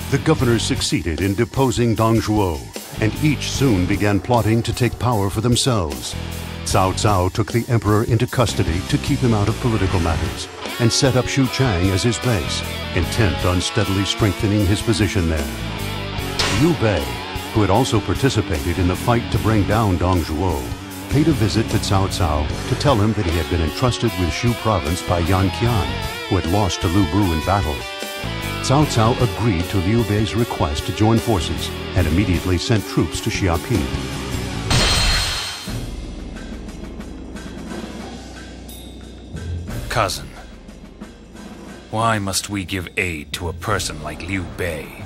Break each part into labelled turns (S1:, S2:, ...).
S1: The governors succeeded in deposing Dong Zhuo, and each soon began plotting to take power for themselves. Cao Cao took the emperor into custody to keep him out of political matters, and set up Xu Chang as his base, intent on steadily strengthening his position there. Liu Bei, who had also participated in the fight to bring down Dong Zhuo, paid a visit to Cao Cao to tell him that he had been entrusted with Shu province by Yan Qian, who had lost to Lu Bu in battle. Cao Cao agreed to Liu Bei's request to join forces and immediately sent troops to Xiapi.
S2: Cousin, why must we give aid to a person like Liu Bei?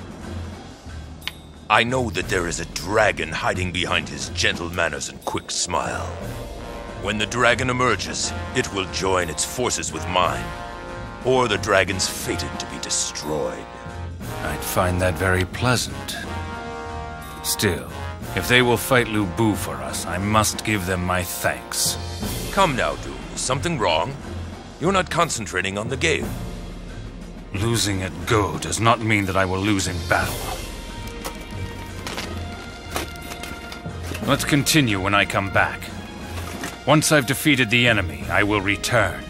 S3: I know that there is a dragon hiding behind his gentle manners and quick smile. When the dragon emerges, it will join its forces with mine, or the dragon's fated to be destroyed.
S2: I'd find that very pleasant. Still, if they will fight Lu Bu for us, I must give them my thanks.
S3: Come now, Du. Is something wrong? You're not concentrating on the game.
S2: Losing at Go does not mean that I will lose in battle. Let's continue when I come back. Once I've defeated the enemy, I will return.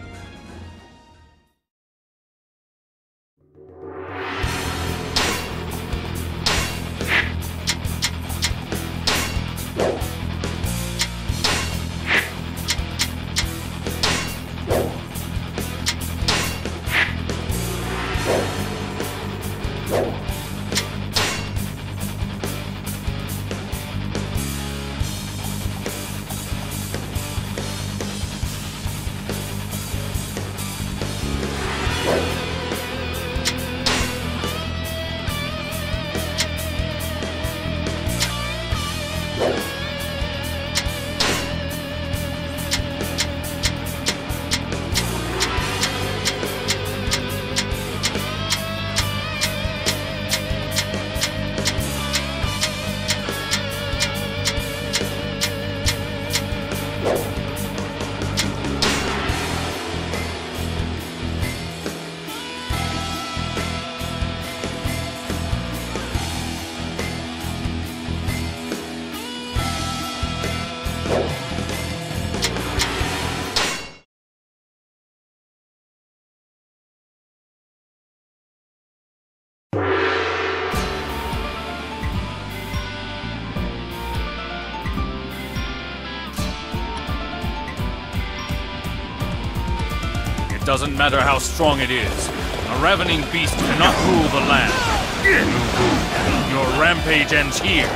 S2: It doesn't matter how strong it is. A ravening beast cannot rule the land. Your rampage ends here.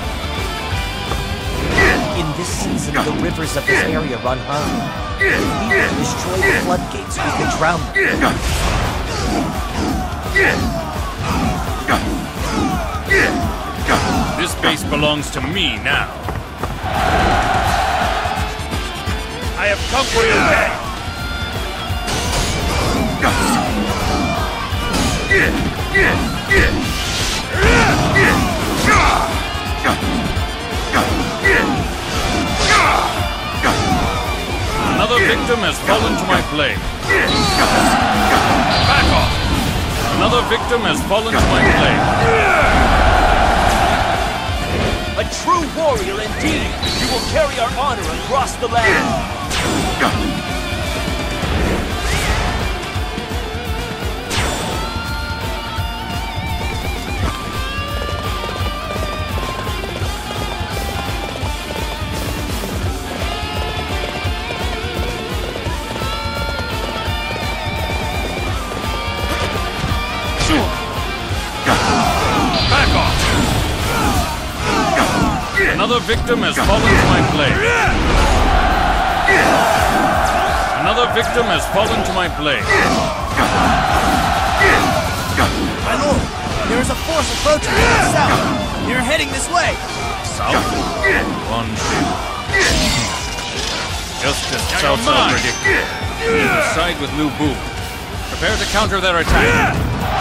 S4: In this season, the rivers of this area run high. If we can destroy the floodgates, we can drown them.
S2: This base belongs to me now. I have come for you, Bay. Another victim has fallen to my blade. Back off! Another victim has fallen to my blade.
S4: A true warrior indeed! You will carry our honor across the land!
S2: Another victim has fallen to my blade. Another victim has fallen to my blade.
S4: My lord, there is a force approaching from the south. You're heading this way.
S2: South? One, two. Just as Cao Cao predicted. We will side with Lu Bu. Prepare to counter their attack.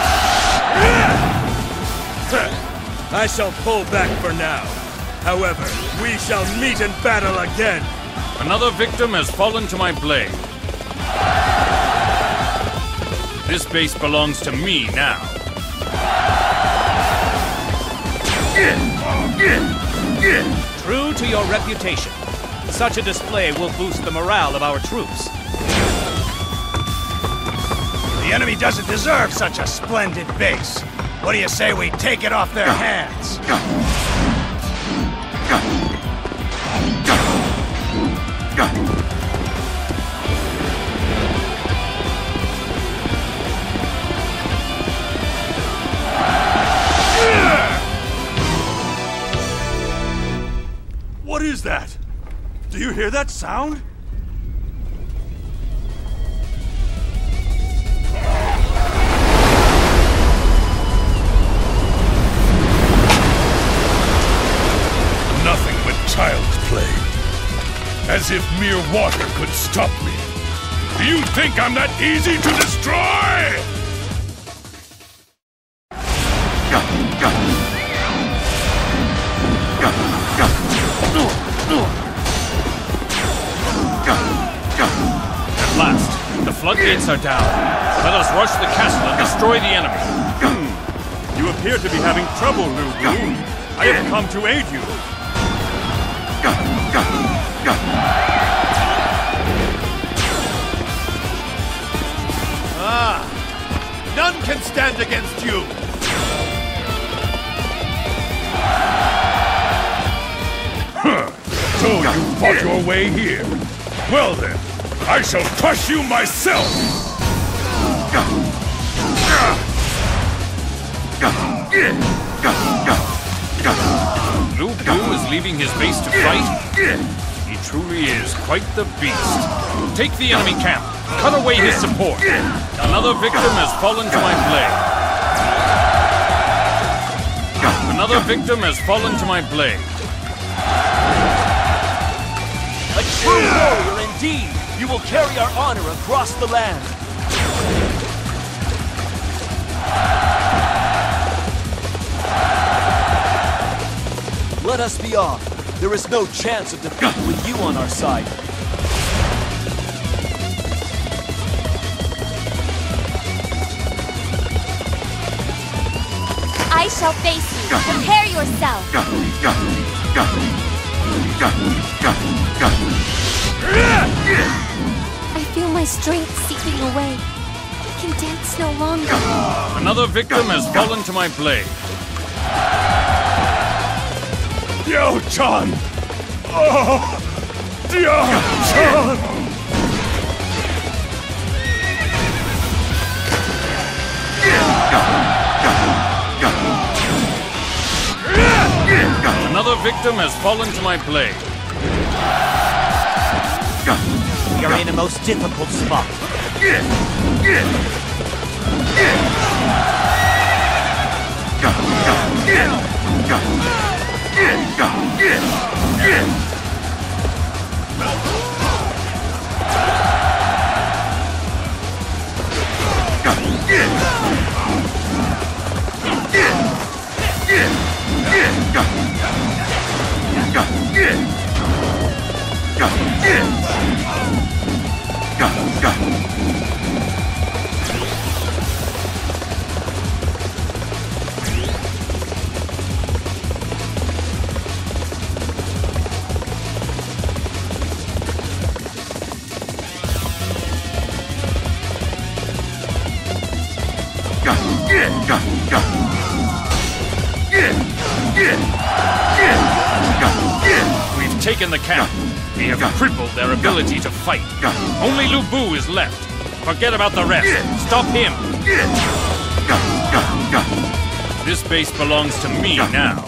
S5: I shall pull back for now. However, we shall meet in battle again!
S2: Another victim has fallen to my blade. This base belongs to me now.
S6: True to your reputation, such a display will boost the morale of our troops.
S5: The enemy doesn't deserve such a splendid base. What do you say we take it off their hands?
S7: What is that? Do you hear that sound?
S8: Nothing but child's play. As if mere water could stop me. Do you think I'm that easy to destroy?
S2: At last, the floodgates are down. Let us rush the castle and destroy the enemy.
S7: You appear to be having trouble, Lu Bu. I have come to aid you.
S9: None can stand against you!
S8: So you fought your way here. Well then, I shall crush you myself!
S2: Lu Bu is leaving his base to fight? He truly is quite the beast. Take the enemy camp. Cut away his support. Another victim has fallen to my blade. Another victim has fallen to my blade.
S4: A true warrior indeed! You will carry our honor across the land! Let us be off. There is no chance of defeat with you on our side.
S10: I shall face you. Prepare yourself. I feel my strength seeping away. I can dance no longer.
S2: Another victim has fallen to my blade.
S8: Diao-chan! Oh! Diao-chan!
S2: Another victim has fallen to my blade.
S4: We are in a most difficult spot.
S2: We've taken the camp. We have crippled their ability to fight. Only Lu Bu is left. Forget about the rest. Stop him. This base belongs to me now.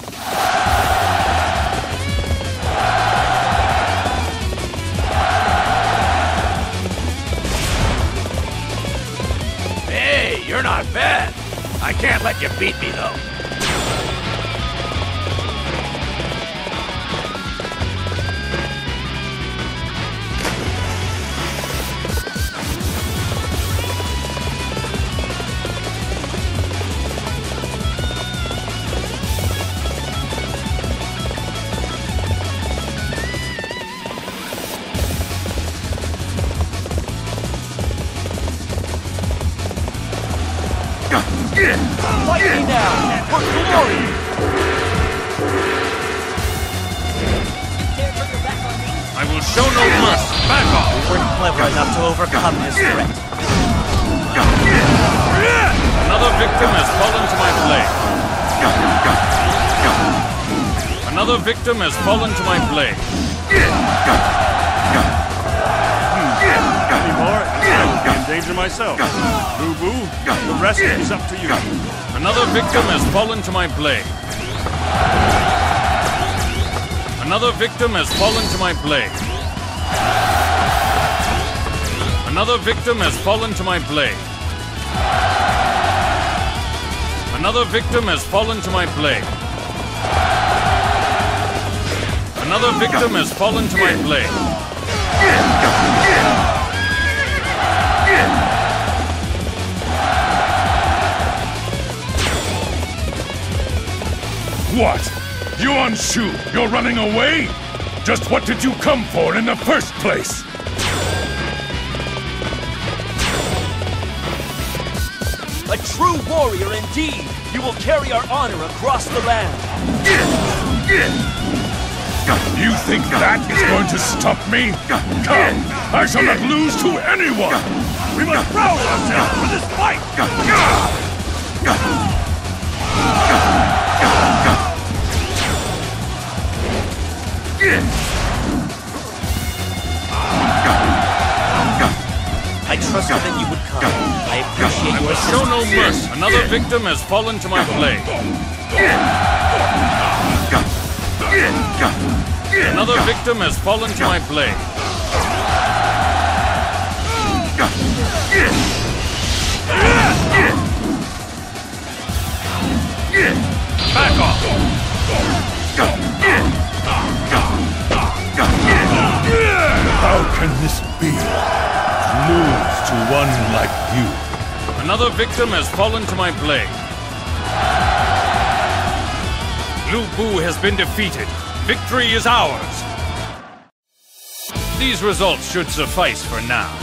S5: Hey, you're not bad. I can't let you beat me, though.
S4: Fight me now! For glory!
S2: I will show no mercy. Back off!
S4: You weren't clever enough to overcome this threat.
S2: Another victim has fallen to my blade. Another victim has fallen to my blade.
S7: Any more, and I will be in danger myself. Lu Bu, the rest is up to you.
S2: Another victim has fallen to my blade. Another victim has fallen to my blade. Another victim has fallen to my blade. Another victim has fallen to my blade. Another victim has fallen to my blade.
S8: What? Yuan Shu, you're running away? Just what did you come for in the first place?
S4: A true warrior indeed! You will carry our honor across the land!
S8: You think that is going to stop me? Come! I shall not lose to anyone!
S7: We must proud ourselves for this fight!
S4: I trusted that you would come. I appreciate your assistance.
S2: Show no mercy. Another victim has fallen to my blade. Another victim has fallen to my blade. Back off!
S8: How can this be? Lose to one like you.
S2: Another victim has fallen to my blade. Lu Bu has been defeated. Victory is ours. These results should suffice for now.